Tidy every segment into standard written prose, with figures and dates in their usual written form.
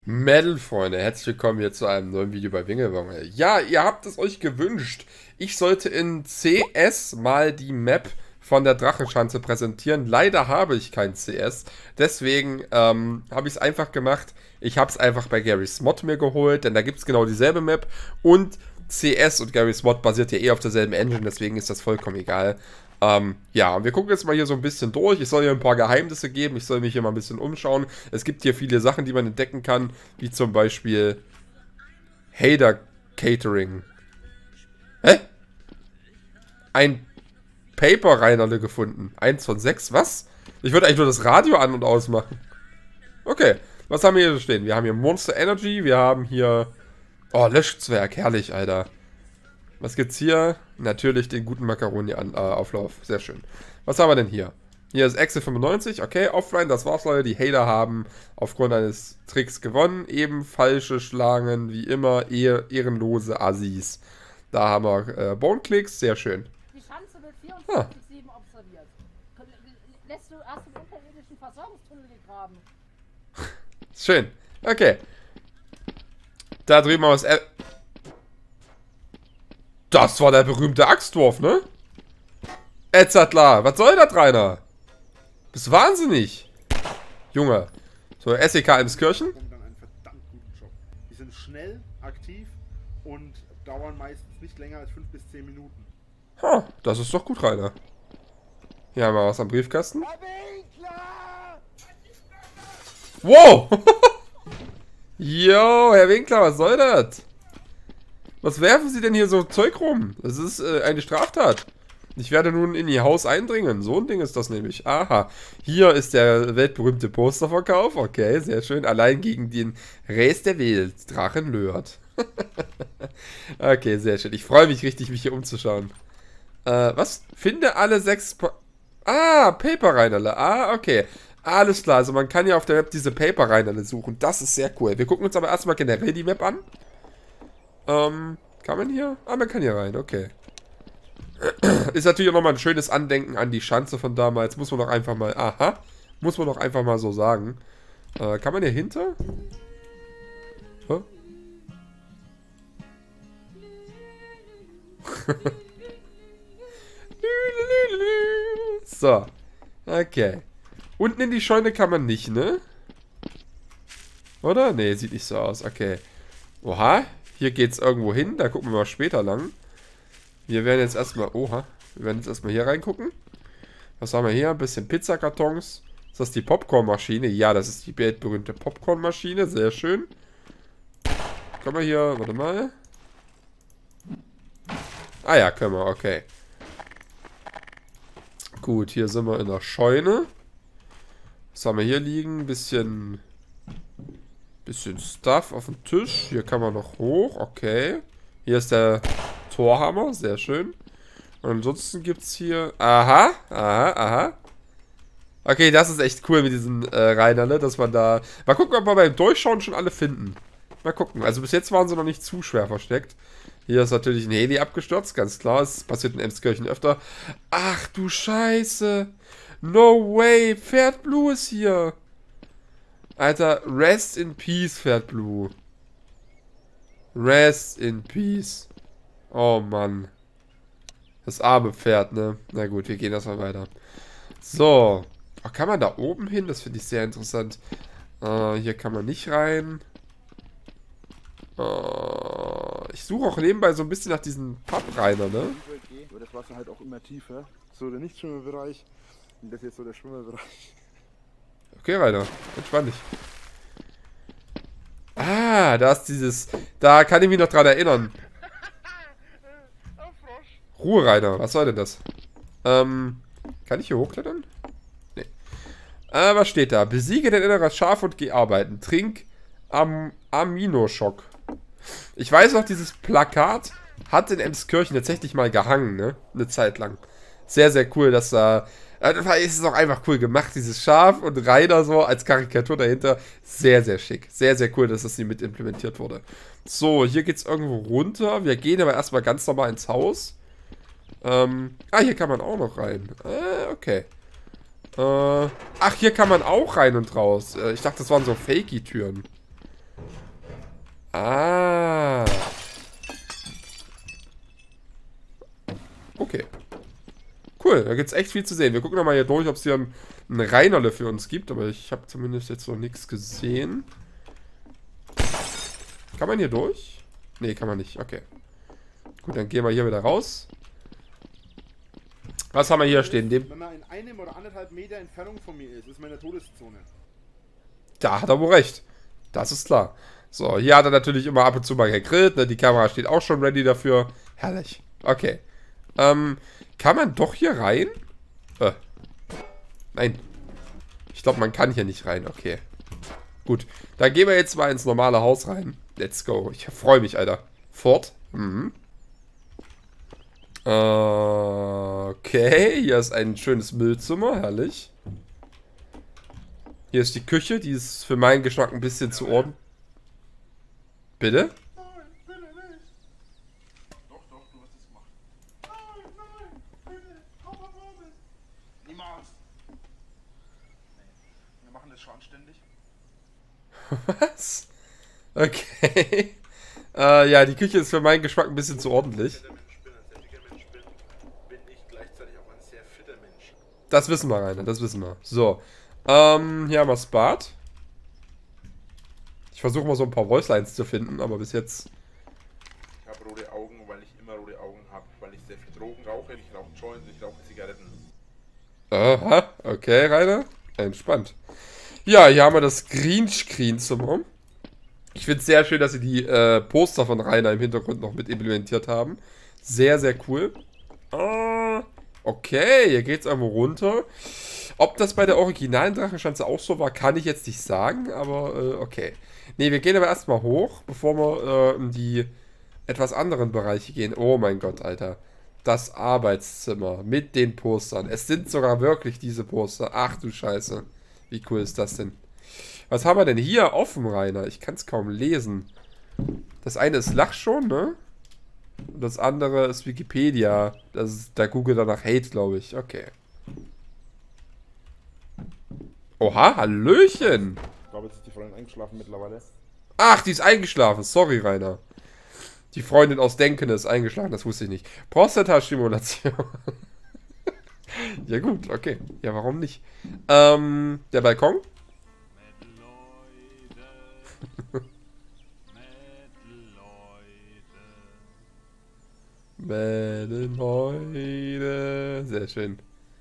Metal, Freunde, herzlich willkommen hier zu einem neuen Video bei Wingelwange. Ja, ihr habt es euch gewünscht. Ich sollte in CS mal die Map von der Drachenschanze präsentieren. Leider habe ich kein CS. Deswegen habe ich es einfach gemacht. Ich habe es einfach bei Garry's Mod mir geholt, denn da gibt es genau dieselbe Map. Und CS und Garry's Mod basiert ja eh auf derselben Engine, deswegen ist das vollkommen egal. Ja, und wir gucken jetzt mal hier so ein bisschen durch. Ich soll hier ein paar Geheimnisse geben. Ich soll mich hier mal ein bisschen umschauen. Es gibt hier viele Sachen, die man entdecken kann, wie zum Beispiel Hader Catering. Hä? Ein Paper-Reinerle gefunden. 1 von 6, was? Ich würde eigentlich nur das Radio an- und ausmachen. Okay, was haben wir hier stehen? Wir haben hier Monster Energy, wir haben hier... Oh, Löschzwerg, herrlich, Alter. Was gibt's hier? Natürlich den guten Macaroni-Auflauf. Sehr schön. Was haben wir denn hier? Hier ist Excel 95. Okay, offline, das war's, Leute. Die Hater haben aufgrund eines Tricks gewonnen. Eben falsche Schlangen, wie immer, ehrenlose Assis. Da haben wir Bone-Clicks. Sehr schön. Die Schanze wird Ah, 24/7 observiert. Hast du einen unterirdischen Versorgungstunnel gegraben? schön. Okay. Da drüben haben wir das... Das war der berühmte Axtwurf, ne? Etzatla, was soll das, Rainer? Bist wahnsinnig. Junge. So, SEK Emskirchen. Dann einen verdammt guten Job. Die sind schnell, aktiv und dauern meistens nicht länger als 5 bis 10 Minuten. Ha, das ist doch gut, Rainer. Hier haben wir was am Briefkasten. Wow! Jo, Herr Winkler, was soll das? Was werfen Sie denn hier so Zeug rum? Das ist eine Straftat. Ich werde nun in Ihr Haus eindringen. So ein Ding ist das nämlich. Aha. Hier ist der weltberühmte Posterverkauf. Okay, sehr schön. Allein gegen den Rest der Welt. Drachenlord. Okay, sehr schön. Ich freue mich richtig, mich hier umzuschauen. Was? Finde alle 6... Paper-Reinerle. Okay. Alles klar. Also man kann ja auf der Map diese Paper-Reinerle suchen. Das ist sehr cool. Wir gucken uns aber erstmal generell die Map an. Kann man hier? Man kann hier rein, okay. Ist natürlich auch nochmal ein schönes Andenken an die Schanze von damals. Muss man doch einfach mal, muss man doch einfach mal so sagen. Kann man hier hinter? Hä? So. Okay. Unten in die Scheune kann man nicht, ne? Oder? Ne, sieht nicht so aus. Okay. Oha. Hier geht's irgendwo hin. Da gucken wir mal später lang. Wir werden jetzt erstmal... Oha. Wir werden jetzt erstmal hier reingucken. Was haben wir hier? Ein bisschen Pizzakartons. Ist das die Popcornmaschine? Ja, das ist die weltberühmte Popcornmaschine. Sehr schön. Können wir hier... Warte mal. Ah ja, können wir. Okay. Gut, hier sind wir in der Scheune. Was haben wir hier liegen? Bisschen Stuff auf dem Tisch. Hier kann man noch hoch. Okay. Hier ist der Torhammer. Sehr schön. Und ansonsten gibt es hier... Aha. Okay, das ist echt cool mit diesen Reinerle, dass man da... Mal gucken, ob wir beim Durchschauen schon alle finden. Mal gucken. Also bis jetzt waren sie noch nicht zu schwer versteckt. Hier ist natürlich ein Heli abgestürzt, ganz klar. Es passiert in Emskirchen öfter. Ach du Scheiße. No way. Pferd Blue ist hier. Alter, rest in peace, Pferd Blue. Rest in peace. Oh Mann. Das arme Pferd, ne? Na gut, wir gehen erstmal weiter. So. Oh, kann man da oben hin? Das finde ich sehr interessant. Hier kann man nicht rein. Ich suche auch nebenbei so ein bisschen nach diesen Pappreiner, ne? Wird das Wasser halt auch immer tiefer. So der Nichtschwimmerbereich. Und das ist jetzt so der Schwimmerbereich. Okay, Rainer. Entspann dich. Da ist dieses... Da kann ich mich noch dran erinnern. Ruhe, Rainer. Was soll denn das? Kann ich hier hochklettern? Nee. Was steht da? Besiege dein inneres Schaf und geh arbeiten. Trink Aminoschock. Ich weiß noch, dieses Plakat hat in Emskirchen tatsächlich mal gehangen, ne? Eine Zeit lang. Sehr, sehr cool, dass da... Es ist auch einfach cool gemacht, dieses Schaf und Rainer so als Karikatur dahinter. Sehr, sehr schick. Sehr, sehr cool, dass das hier mit implementiert wurde. So, hier geht es irgendwo runter. Wir gehen aber erstmal ganz normal ins Haus. Hier kann man auch noch rein. Okay. Ach, hier kann man auch rein und raus. Ich dachte, das waren so Fakey-Türen. Ah. Okay. Cool, da gibt es echt viel zu sehen. Wir gucken nochmal hier durch, ob es hier einen Reinerle für uns gibt. Aber ich habe zumindest jetzt noch nichts gesehen. Kann man hier durch? Nee, kann man nicht. Okay. Gut, dann gehen wir hier wieder raus. Was haben wir hier stehen? Wenn man in 1 oder 1,5 Meter Entfernung von mir ist meine Todeszone. Da hat er wohl recht. Das ist klar. So, hier hat er natürlich immer ab und zu mal gegrillt. Ne? Die Kamera steht auch schon ready dafür. Herrlich. Okay. Kann man doch hier rein? Nein. Ich glaube, man kann hier nicht rein. Okay. Gut. Dann gehen wir jetzt mal ins normale Haus rein. Let's go. Ich freue mich, Alter. Fort. Mhm. Okay. Hier ist ein schönes Müllzimmer. Herrlich. Hier ist die Küche. Die ist für meinen Geschmack ein bisschen zu ordentlich. Bitte? Nein, bitte nicht. Doch, du hast es gemacht. Nein, bitte. Papa, niemals. Nee. Wir machen das schon anständig. Was? Okay. Ja, die Küche ist für meinen Geschmack ein bisschen zu ordentlich. Bin ich gleichzeitig auch ein sehr fitter Mensch. Das wissen wir, Rainer, das wissen wir. So. Hier haben wir das Bad. Ich versuche mal so ein paar Voicelines zu finden, aber bis jetzt... Ich habe rote Augen, weil ich immer rote Augen habe, weil ich sehr viel Drogen rauche. Ich rauche Joints, ich rauche Zigaretten. Aha, okay, Rainer. Entspannt. Ja, hier haben wir das Greenscreen-Zimmer. Ich finde es sehr schön, dass sie die Poster von Rainer im Hintergrund noch mit implementiert haben. Sehr, sehr cool. Okay, hier geht es einmal runter. Ob das bei der originalen Drachenschanze auch so war, kann ich jetzt nicht sagen, aber okay. Ne, wir gehen aber erstmal hoch, bevor wir in die etwas anderen Bereiche gehen. Oh mein Gott, Alter. Das Arbeitszimmer mit den Postern. Es sind sogar wirklich diese Poster. Ach du Scheiße. Wie cool ist das denn? Was haben wir denn hier offen, Rainer? Ich kann es kaum lesen. Das eine ist Lach schon, ne? Und das andere ist Wikipedia. Das ist, da Google danach Hate, glaube ich. Okay. Oha, Hallöchen. Ich glaube, jetzt ist die Freundin eingeschlafen mittlerweile. Ach, die ist eingeschlafen. Sorry, Rainer. Die Freundin aus Denken ist eingeschlafen, das wusste ich nicht. Prostata-Stimulation. Ja gut, okay. Ja, warum nicht? Der Balkon? Leute. Sehr schön.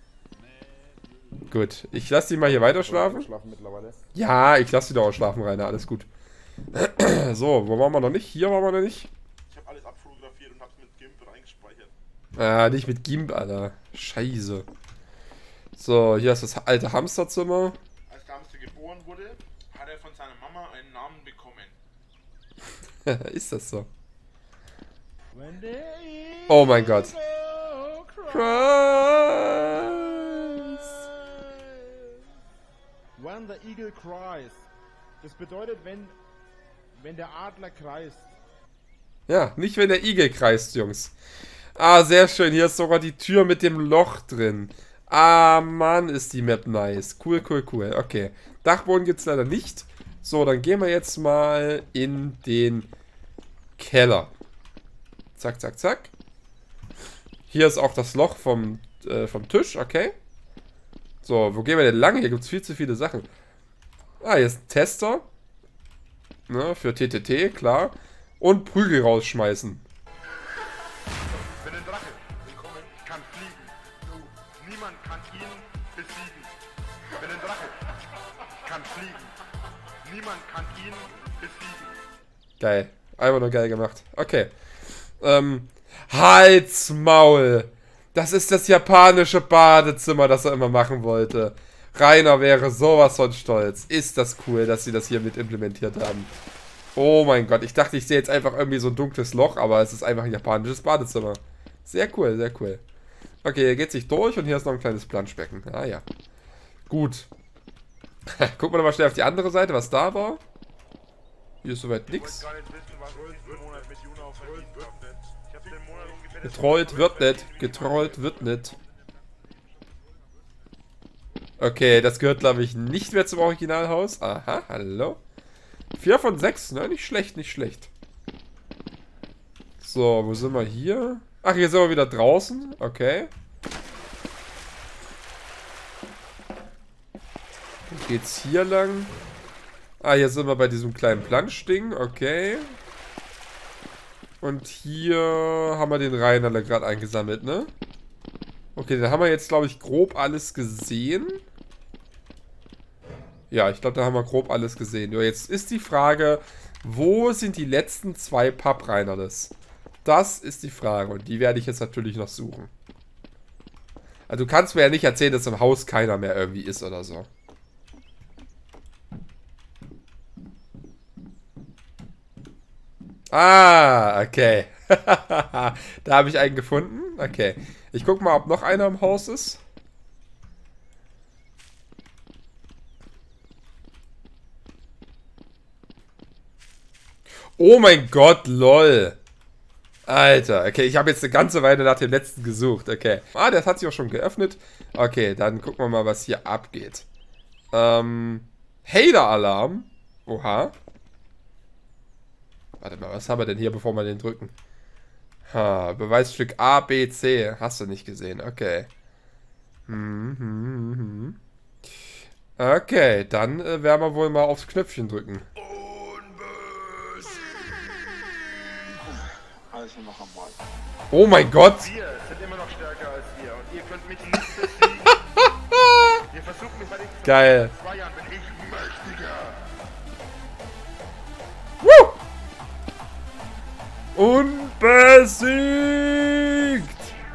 Gut, ich lasse die mal hier weiter schlafen. Ja, ich lasse die doch auch schlafen, Rainer. Alles gut. So, wo waren wir noch nicht? Hier waren wir noch nicht. Ich habe alles abfotografiert und hab's mit GIMP reingespeichert. Ah, nicht mit GIMP, Alter. Scheiße. So, hier ist das alte Hamsterzimmer. Als der Hamster geboren wurde, hat er von seiner Mama einen Namen bekommen. Ist das so? Oh mein Gott. When the eagle cries. Das bedeutet, wenn der Adler kreist. Ja, nicht wenn der Igel kreist, Jungs. Ah, sehr schön. Hier ist sogar die Tür mit dem Loch drin. Ah, Mann, ist die Map nice. Cool, cool, cool. Okay. Dachboden gibt es leider nicht. So, dann gehen wir jetzt mal in den Keller. Zack, zack, zack. Hier ist auch das Loch vom Tisch, okay. So, wo gehen wir denn lang? Hier gibt es viel zu viele Sachen. Ah, hier ist ein Tester. Ne, für TTT, klar. Und Prügel rausschmeißen. Wenn ein Drache willkommen kann fliegen. Niemand kann ihn besiegen. Wenn ein Drache kann fliegen. Niemand kann ihn besiegen. Geil. Einfach nur geil gemacht. Okay. Halsmaul. Das ist das japanische Badezimmer, das er immer machen wollte. Rainer wäre sowas von stolz. Ist das cool, dass sie das hier mit implementiert haben. Oh mein Gott, ich dachte, ich sehe jetzt einfach irgendwie so ein dunkles Loch, aber es ist einfach ein japanisches Badezimmer. Sehr cool, sehr cool. Okay, hier geht sich durch und hier ist noch ein kleines Planschbecken. Ah ja. Gut. Gucken wir nochmal schnell auf die andere Seite, was da war. Hier ist soweit nichts. Getrollt wird nicht. Getrollt wird nicht. Okay, das gehört, glaube ich, nicht mehr zum Originalhaus. Aha, hallo. 4 von 6, ne? Nicht schlecht, nicht schlecht. So, wo sind wir hier? Ach, hier sind wir wieder draußen. Okay. Dann geht's hier lang. Ah, hier sind wir bei diesem kleinen Planschding. Okay. Und hier haben wir den Rainer gerade eingesammelt, ne? Okay, dann haben wir jetzt, glaube ich, grob alles gesehen. Ja, ich glaube, da haben wir grob alles gesehen. Ja, jetzt ist die Frage, wo sind die letzten 2 Papprainerles? Das ist die Frage und die werde ich jetzt natürlich noch suchen. Also du kannst mir ja nicht erzählen, dass im Haus keiner mehr irgendwie ist oder so. Ah, okay. Da habe ich einen gefunden. Okay. Ich gucke mal, ob noch einer im Haus ist. Oh mein Gott, lol. Alter, okay, ich habe jetzt eine ganze Weile nach dem letzten gesucht, okay. Ah, das hat sich auch schon geöffnet. Okay, dann gucken wir mal, was hier abgeht. Hater-Alarm. Oha. Warte mal, was haben wir denn hier, bevor wir den drücken? Ha, Beweisstück A, B, C. Hast du nicht gesehen, okay. Okay, dann werden wir wohl mal aufs Knöpfchen drücken. Also noch einmal. Oh mein Gott! Wir sind immer noch stärker als ihr und ihr könnt mich nicht besiegen. Ihr versucht mich bei den Geil. 2 Jahren, bin ich mächtiger. Woo! Unbesiegt!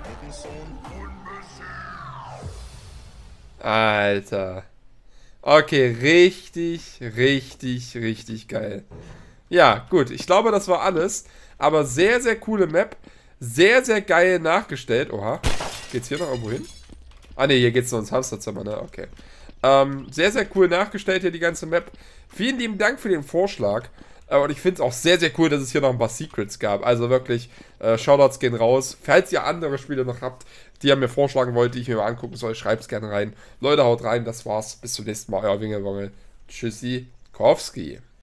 Alter. Okay, richtig, richtig, richtig geil. Ja, gut. Ich glaube, das war alles. Aber sehr, sehr coole Map. Sehr, sehr geil nachgestellt. Oha. Geht's hier noch irgendwo hin? Ah, ne, hier geht's noch ins Hamsterzimmer, ne? Okay. Sehr, sehr cool nachgestellt hier die ganze Map. Vielen lieben Dank für den Vorschlag. Und ich finde es auch sehr, sehr cool, dass es hier noch ein paar Secrets gab. Also wirklich, Shoutouts gehen raus. Falls ihr andere Spiele noch habt, die ihr mir vorschlagen wollt, die ich mir mal angucken soll, schreibt es gerne rein. Leute, haut rein. Das war's. Bis zum nächsten Mal. Euer Wingelwongel. Tschüssi. Kowski.